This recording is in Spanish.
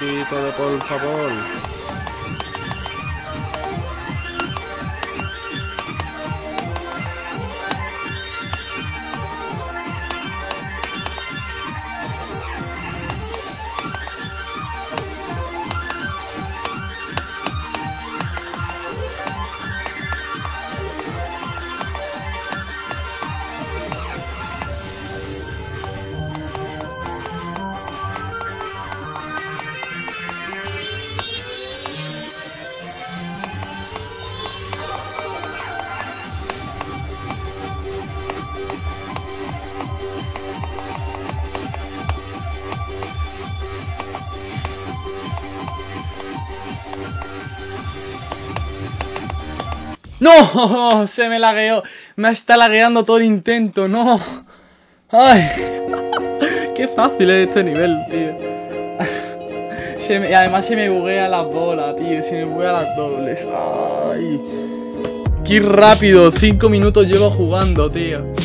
poquito de por favor. ¡No! Se me lagueó. Me está lagueando todo el intento. ¡No! ¡Ay! ¡Qué fácil es este nivel, tío! Y además se me buguea la bola, tío. Se me buguea las dobles. ¡Ay! ¡Qué rápido! 5 minutos llevo jugando, tío.